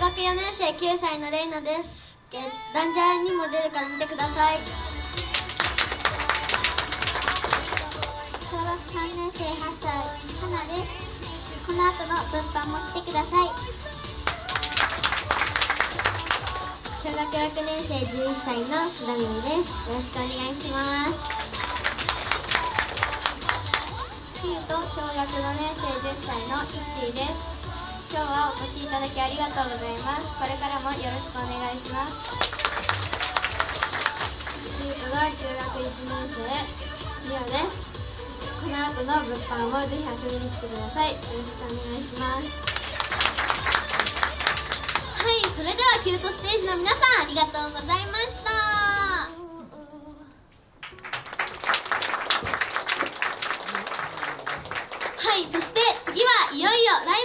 学4年生9歳のレイナです。ランジャーにも出るから見てください。小学3年生8歳はなです。この後の物販も来てください。小学6年生11歳の須田みみです。よろしくお願いします。キューと小学5年生10歳のいっちーです。今日はお越しいただきありがとうございます。これからもよろしくお願いします。キュートが中学1年生MIOです。この後の物販をぜひ遊びに来てください。よろしくお願いします。はい、それではキュートステージの皆さんありがとうございました。はい、そして次はいよいよライブ